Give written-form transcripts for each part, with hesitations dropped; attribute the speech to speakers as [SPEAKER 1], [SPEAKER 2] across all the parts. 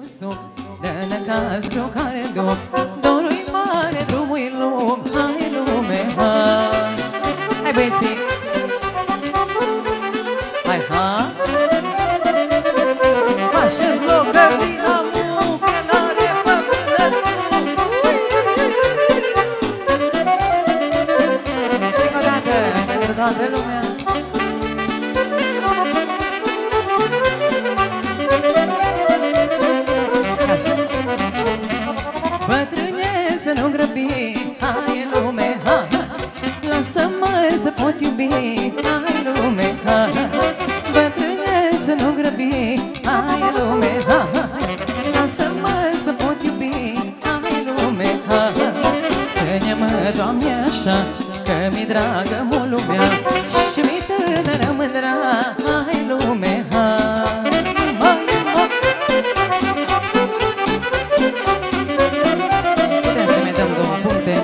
[SPEAKER 1] sub, dă-ne cazul care duc, dorul-i mare, drumul-i lung, hai lume, hai. Hai băieții! Hai, ha! Așa-ți loc că vin la muncă, n-are făcână. Și o dată, pentru toată lumea. Bătrâne, să nu grăbi, hai lume, hai. Lasă-mă să pot iubi, hai lume, hai. Bătrâne, să nu grăbi, hai lume, hai. Lasă-mă să pot iubi, hai lume, hai. Ține-mă, Doamne, așa, că mi-e dragă mult lumea și mi-e tânără mândra, hai lume, hai. Putem să mai dăm două puncte.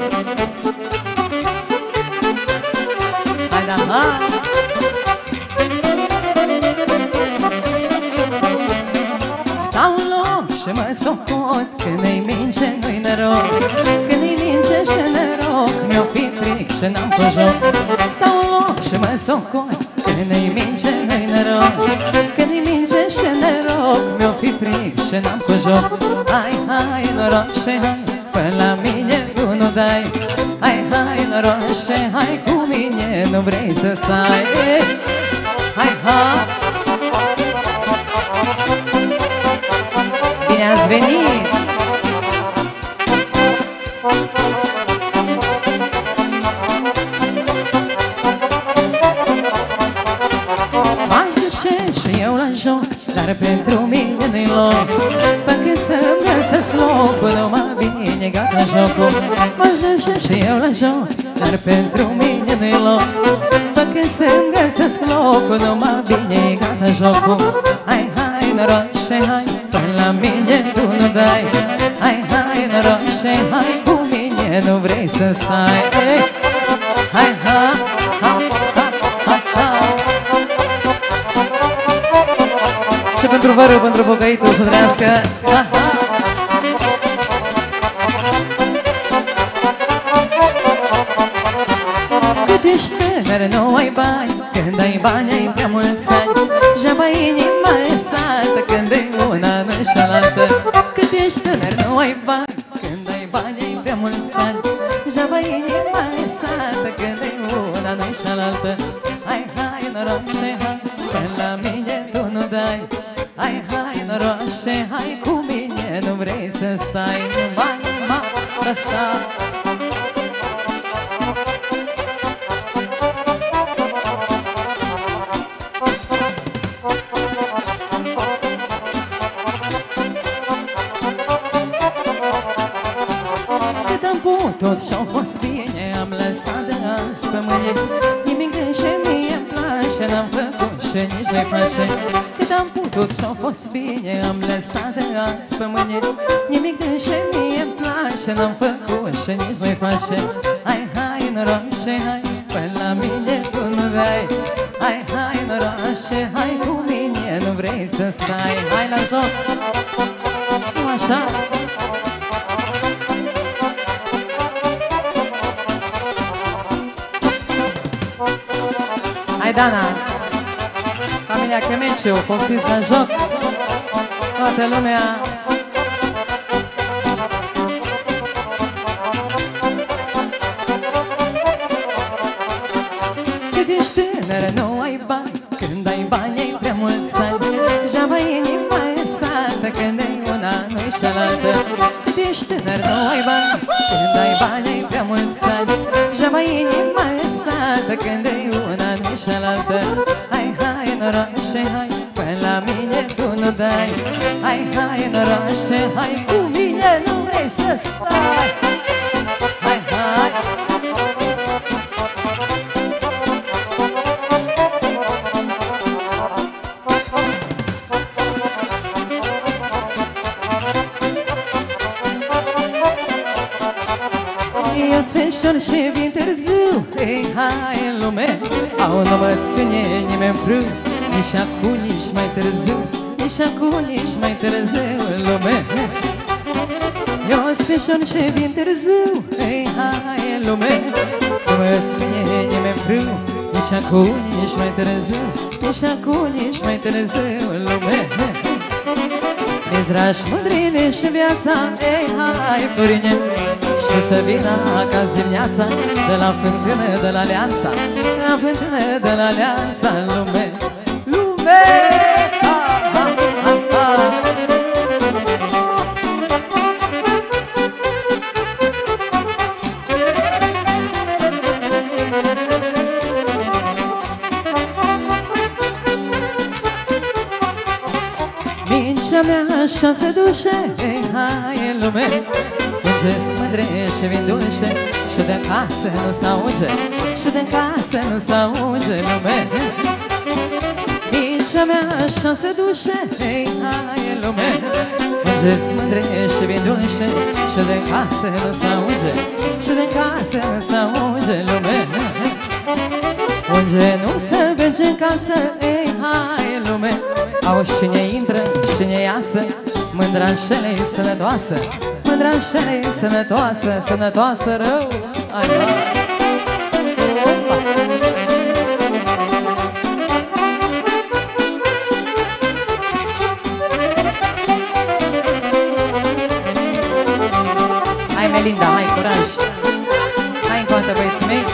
[SPEAKER 1] Hai, da, hai. Stau în loc și mă socot, când-i minge nu-i noroc, când-i minge și noroc, mi-o fi fric și n-am cu joc. Stau în loc și mă socot, când-i minge nu-i noroc, când-i minge și noroc, mi-o fi fric și n-am cu joc. Hai, hai, noroc și hai, până la mine tu nu dai. Hai, hai, noroc și hai, cu mine nu vrei să stai. Hai, hai. Bine ați venit! Mai juce și eu la joc, dar pentru mine nu-i loc. Păcă să-mi găsesc locul, numai bine gata jocul. Mai juce și eu la joc, dar pentru mine nu-i loc. Păcă să-mi găsesc locul, numai bine gata jocul. Hai, hai, noroc și hai, până la mine tu nu dai. Hai, hai, noroc și hai, cu mine nu vrei să stai. Hai, ha, ha, ha, ha, ha. Și pentru vărul, pentru pocăitul să trăiască. Ha, ha. Cât ești tânăr, nu ai bani, când ai bani ai prea mulți ani. Jaba inima e saltă, când e una nu-i cealaltă. Cât ești tânăr, nu ai bani, când ai bani ai prea mulți ani. Jaba inima e saltă, când e una nu-i cealaltă. Hai, hai, noroc și hai, până la mine tu nu dai. Hai, hai, noroc și hai, cu mine nu vrei să stai. Numai, așa. Tot și-au fost bine, am lăsat de azi pe mâine. Nimic de ce mie-mi place, n-am făcut și nici nu-i face. Cât am putut și-au fost bine, am lăsat de azi pe mâine. Nimic de ce mie-mi place, n-am făcut și nici nu-i face. Hai, hai, noroc și hai, până la mine tu nu dai. Hai, hai, noroc și hai, cu mine nu vrei să stai. Hai la joc, nu așa. Hai, Dana, familia Chemeciu, poftiți la joc, toată lumea. Cât ești tânăr, nu ai bani, când ai bani ai prea mulți ani. Jaba inima e saltă, când e una nu-i cealaltă. Cât ești tânăr, nu ai bani, când ai bani ai prea mulți ani. Jaba inima e saltă, când e una nu-i cealaltă. Hai, hai, noroc și hai, până la mine tu nu dai. Hai, hai, noroc și hai, cu mine nu vrei să stai. Hai, hai. Eu sfârșor și vin târziu. Ei, hai în lume, au nu mă ține nimeni frâu. Nici acum, nici mai târziu. nici acum, nici mai târziu în lume. Eu sfârșit și vin târziu, ei, hai, lume. Nu mă ține nimeni frâu, nici acum, nici mai târziu, nici acum, nici mai târziu în lume. Mi-ți dragi mândrile și viața, ei, hai, Florine, și să vină acasă dimineața, de la fântână, de la Leanța, de la fântână, de la Leanța în lume. Lume! Ha, ha, ha, ha. Mincea mea așa se duce, ei, hai, în lume. Unge-s mândre și vin dulce, și de casă nu s-auge, și de casă nu s-auge, lume. Mincea mea așa se duce, ei, hai, în lume. Unge-s mândre și vin dulce, și de casă nu s-auge, și de casă nu s-auge, lume. Unge nu se vege în casă, ei, hai, în lume. Auzi cine intră, cine iasă, mândrașele-i sănătoasă, mândrașele-i sănătoasă, sănătoasă rău. Hai, hai. Hai, Melinda, hai, curaj. Hai încoantă, băieții mei.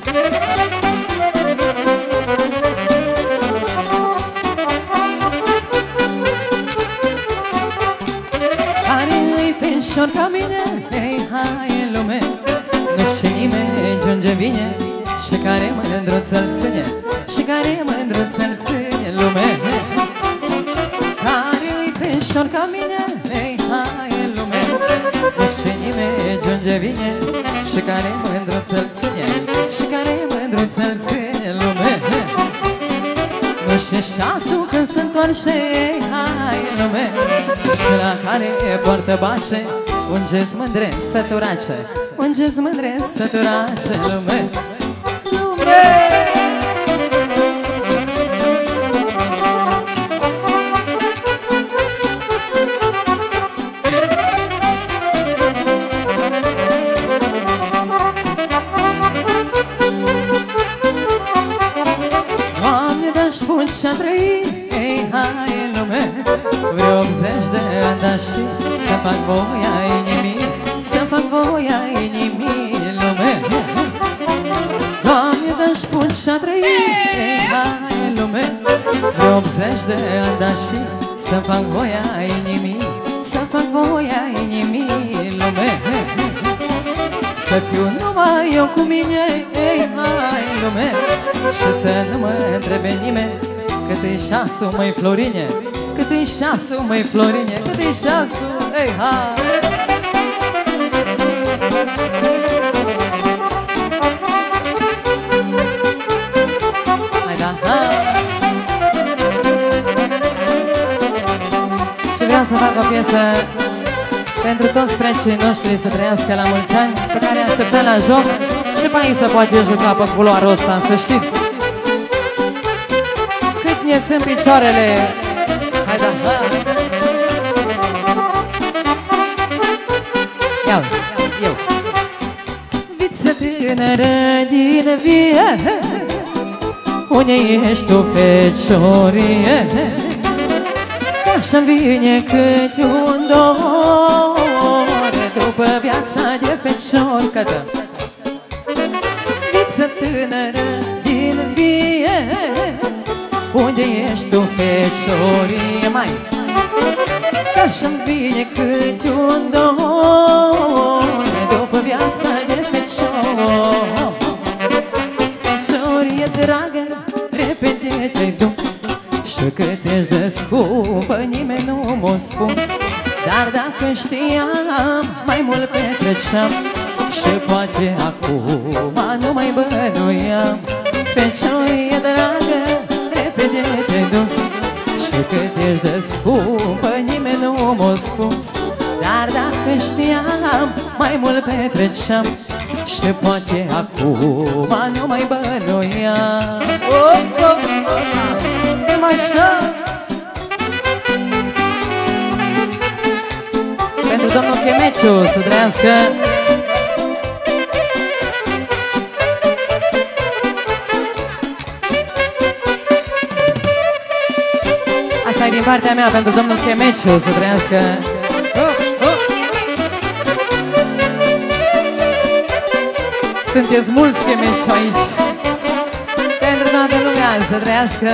[SPEAKER 1] Feșor ca mine, ei, hai, în lume. Nu știu nimeni ce-unge vine, și care mândruță-l ține, și care mândruță-l ține în lume. Care-i feșor ca mine, ei, hai, în lume. Nu știu nimeni ce-unge vine, și care mândruță-l ține, și care mândruță-l ține în lume. Nu știu șasul când se întoarce, ei, hai, în lume. Și la care poartă bace, unge-ți mândre săturace, unge-ți mândre săturace, lume. Lume! Doamne, dă-și spun ce-a trăit, ei, hai, în lume. Vreo 80 de ani, dar și să fac voia inimii, să fac voia inimii, lume. Doamne, dă-și spun ce-a trăit, ei, hai, în lume. Vreo 80 de ani, dar și să fac voia inimii, să fac voia inimii, lume. Să fiu numai eu cu mine, ei, hai, lume. Și să nu mă întrebe nimeni cât-i șasul, măi, Florine, cât-i șasul, măi, Florine, cât-i șasul, ei, hai. Hai, da, hai. Și vreau să fac o piesă pentru toți precii noștri, să trăiască la mulți ani, pe care așteptăm la joc și pe aici să poate juca pe culoarul ăsta, să știți. Cât ne țin picioarele. Hai, da, hai. Ia-uzi, eu. Viță tânără din vie, unde ești tu, feciorie? Că așa-mi vine câte un dor după viața de fecior, că dă. Viță tânără din vie, unde ești tu, feciorie, mai? Că așa-mi vine câte un dor după viața de fecior. Feciorie dragă, repede te-ai dus, și cât ești de scumpă nimeni nu m-a spus. Dar dacă știam, mai mult petreceam, și poate acum nu mai bănuiam. Feciorie dragă, repede te-ai dus, și cât ești de scumpă nimeni nu m-a spus. Dar dacă știam, mai mult petreceam, și poate acum nu mai bănuiam. Așa. domnul Chemeciu, să trăiască. Asta e din partea mea pentru domnul Chemeciu, să trăiască. Sunteți mulți Chemeciu aici. Pentru toată lumea, să trăiască.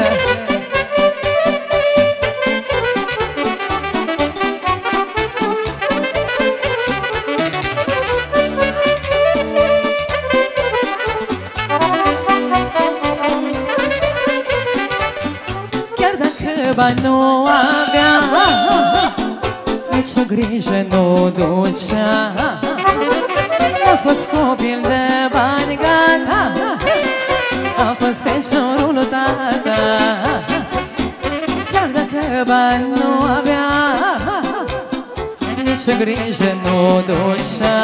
[SPEAKER 1] Bani nu avea, nici o grijă nu ducea. A fost copil de bani, gata, a fost feciorul tata. Chiar dacă bani nu avea, nici o grijă nu ducea.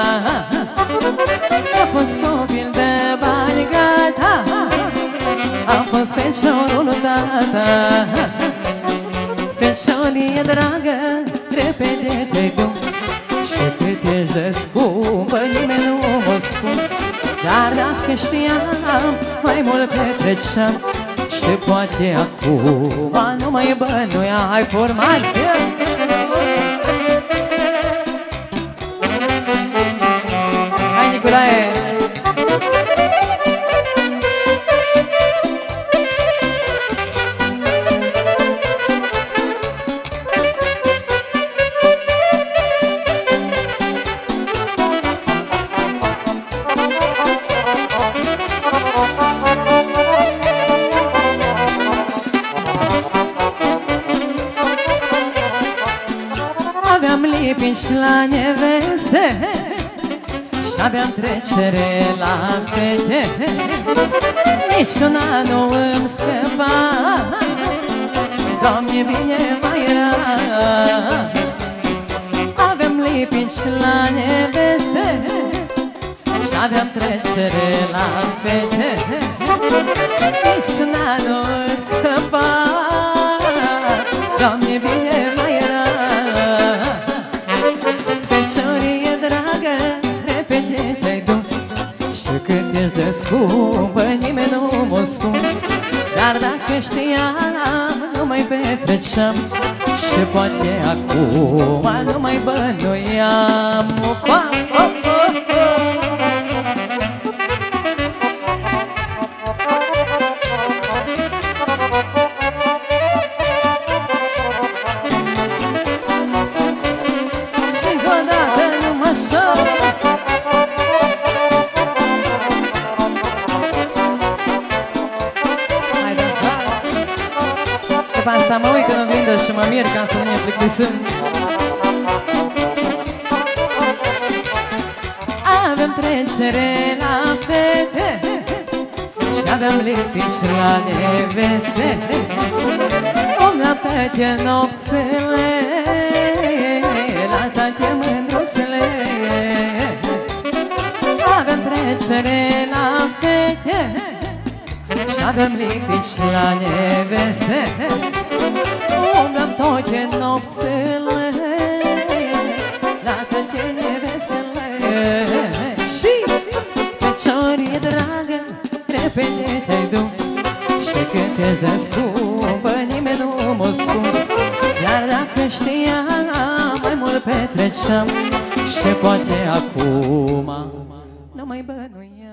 [SPEAKER 1] A fost copil de bani, gata, a fost feciorul tata. Feciorie dragă, repede te-ai dus și cât ești de scumpă, nimeni nu m-a spus. Dar dacă știam, mai mult petreceam și poate acum nu mai bănuia. Hai formație! Hai Nicolae! Lipici la neveste și-aveam trecere la fete. Niciuna nu îmi scăpa, Doamne, bine mai era. Aveam lipici la neveste și-aveam trecere la fete. Niciuna nu îmi scăpa, Doamne, bine mai era. Cât ești de scumpă, nimeni nu m-a spus. Dar dacă știam, nu mai petreceam și poate acum nu mai bănuiam. Și odată numai așa. Asta mă uit în oglindă și mă mir ca să nu ne plictisim. Avem trecere la fete și aveam lipici la neveste. Om la toate nopțile, la toate mândruțele. Avem trecere la fete și avem lipici la neveste. Umblăm toate nopțile, la toate nevestele. Și feciorie dragă, repede te-ai dus și cât ești de scumpă, nimeni nu m-a spus. Iar dacă știam, mai mult petreceam și poate acum nu mai bănuiam.